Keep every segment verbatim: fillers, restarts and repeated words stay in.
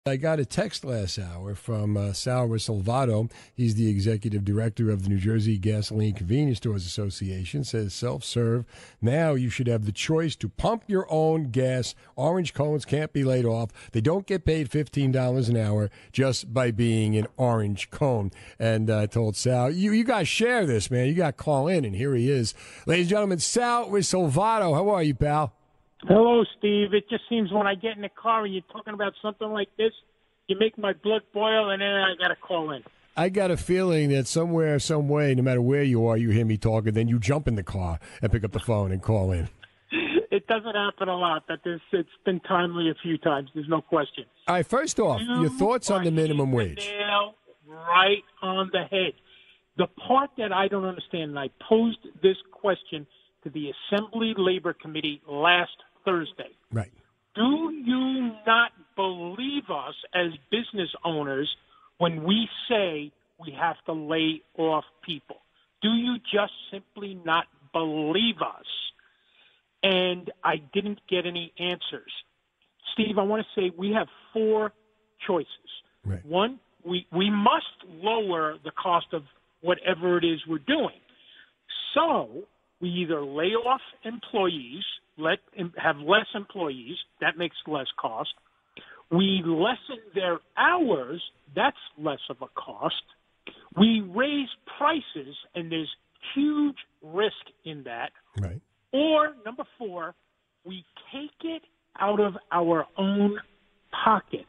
I got a text last hour from uh, Sal Risalvato. He's the executive director of the New Jersey Gasoline Convenience Stores Association. Says self-serve. Now you should have the choice to pump your own gas. Orange cones can't be laid off. They don't get paid fifteen dollars an hour just by being an orange cone. And I uh, told Sal, you, you got to share this, man. You got to call in, and here he is. Ladies and gentlemen, Sal Risalvato. How are you, pal? Hello, Steve. It just seems when I get in the car and you're talking about something like this, you make my blood boil, and then I got to call in. I got a feeling that somewhere, some way, no matter where you are, you hear me talking, then you jump in the car and pick up the phone and call in. It doesn't happen a lot, but this, it's been timely a few times. There's no question. All right, first off, you your thoughts on the minimum wage. Nail right on the head. The part that I don't understand, and I posed this question to the Assembly Labor Committee last Thursday. Right. Do you not believe us as business owners when we say we have to lay off people? Do you just simply not believe us? And I didn't get any answers. Steve, I want to say we have four choices. Right. One, we, we must lower the cost of whatever it is we're doing. So we either lay off employees, let have less employees, that makes less cost. We lessen their hours, that's less of a cost. We raise prices, and there's huge risk in that. Right. Or, number four, we take it out of our own pockets.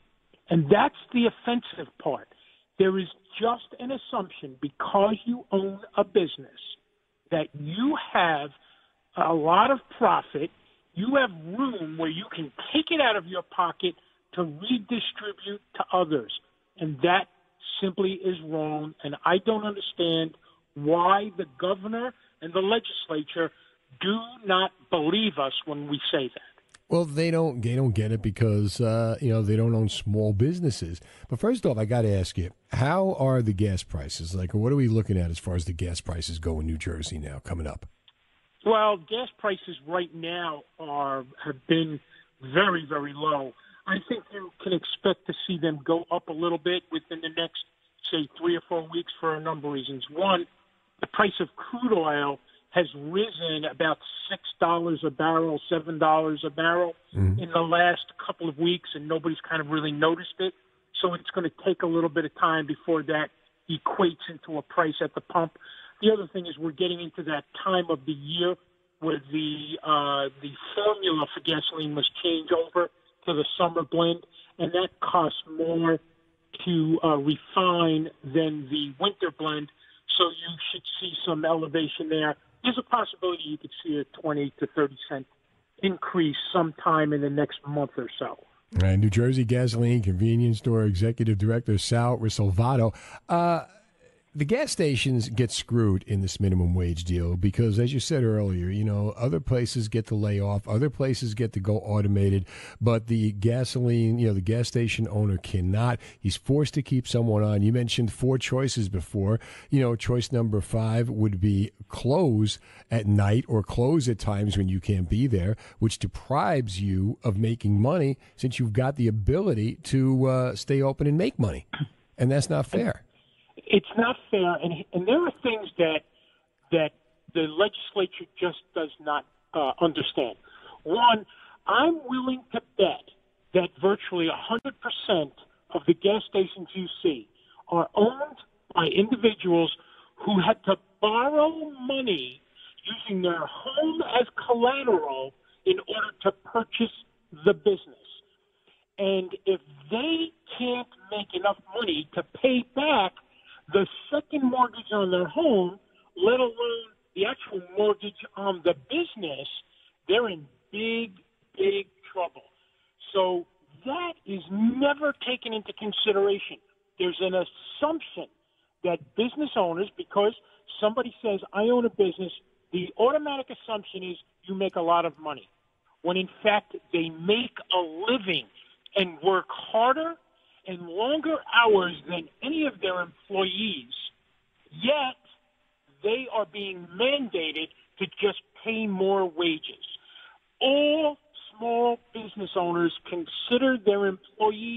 And that's the offensive part. There is just an assumption, because you own a business, that you have a lot of profit, you have room where you can take it out of your pocket to redistribute to others. And that simply is wrong. And I don't understand why the governor and the legislature do not believe us when we say that. Well, they don't they don't get it because, uh, you know, they don't own small businesses. But first off, I got to ask you, how are the gas prices? Like, what are we looking at as far as the gas prices go in New Jersey now coming up? Well, gas prices right now are have been very, very low. I think you can expect to see them go up a little bit within the next, say, three or four weeks for a number of reasons. One, the price of crude oil has risen about six dollars a barrel, seven dollars a barrel mm-hmm. in the last couple of weeks, and nobody's kind of really noticed it. So it's going to take a little bit of time before that equates into a price at the pump. The other thing is we're getting into that time of the year where the uh, the formula for gasoline must change over to the summer blend, and that costs more to uh, refine than the winter blend. So you should see some elevation there. There's a possibility you could see a twenty to thirty cent increase sometime in the next month or so. All right, New Jersey Gasoline Convenience Store Executive Director Sal Risalvato. Uh, the gas stations get screwed in this minimum wage deal because, as you said earlier, you know, other places get to lay off, other places get to go automated, but the gasoline, you know, the gas station owner cannot. He's forced to keep someone on. You mentioned four choices before. You know, choice number five would be close at night or close at times when you can't be there, which deprives you of making money since you've got the ability to uh, stay open and make money. And that's not fair. It's not fair, and and there are things that that the legislature just does not uh, understand. One, I'm willing to bet that virtually one hundred percent of the gas stations you see are owned by individuals who had to borrow money using their home as collateral in order to purchase the business. And if they can't make enough money to pay back the second mortgage on their home, let alone the actual mortgage on the business, they're in big, big trouble. So that is never taken into consideration. There's an assumption that business owners, because somebody says, I own a business, the automatic assumption is you make a lot of money, when in fact they make a living and work harder and longer hours than any of their employees, yet they are being mandated to just pay more wages. All small business owners consider their employees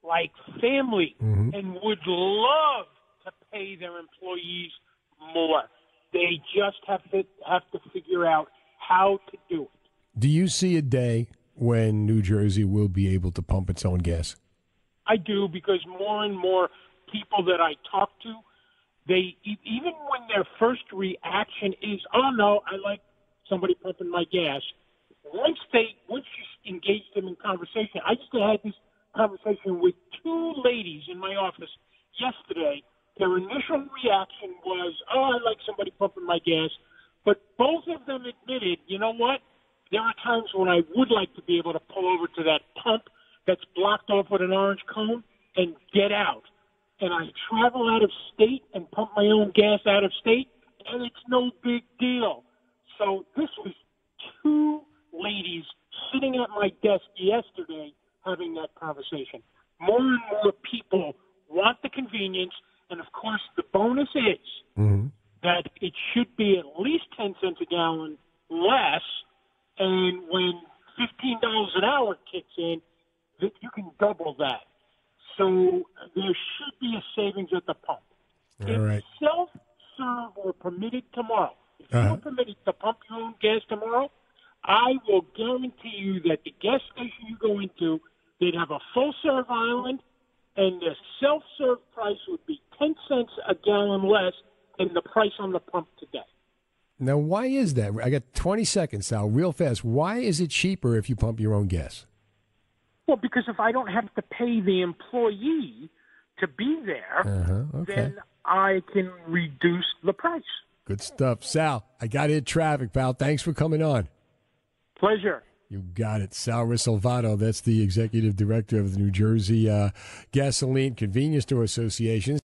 like family Mm-hmm. and would love to pay their employees more. They just have to have to figure out how to do it. Do you see a day when New Jersey will be able to pump its own gas? I do, because more and more people that I talk to, they e- even when their first reaction is, "Oh no, I like somebody pumping my gas." Once they once you engage them in conversation, I just had this conversation with two ladies in my office yesterday. Their initial reaction was, "Oh, I like somebody pumping my gas," but both of them admitted, "You know what? There are times when I would like to be able to pull over to that pump that's blocked off with an orange cone and get out. And I travel out of state and pump my own gas out of state, and it's no big deal." So this was two ladies sitting at my desk yesterday having that conversation. More and more people want the convenience, and of course the bonus is Mm-hmm. that it should be at least ten cents a gallon less, and when fifteen dollars an hour kicks in, that you can double that. So there should be a savings at the pump. All if right. self-serve were permitted tomorrow, if you Uh-huh. were permitted to pump your own gas tomorrow, I will guarantee you that the gas station you go into, they'd have a full-serve island, and the self-serve price would be ten cents a gallon less than the price on the pump today. Now, why is that? I got twenty seconds, Sal, real fast. Why is it cheaper if you pump your own gas? Well, because if I don't have to pay the employee to be there, Uh-huh. Okay. then I can reduce the price. Good stuff. Sal, I got to hit traffic, pal. Thanks for coming on. Pleasure. You got it. Sal Risalvato, that's the executive director of the New Jersey uh, Gasoline Convenience Store Association.